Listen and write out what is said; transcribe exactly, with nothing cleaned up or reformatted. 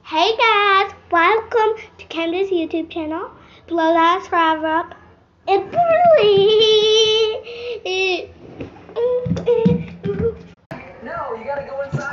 Hey guys, welcome to Candace's YouTube channel. Below that, subscribe up. And please. No, you gotta go inside.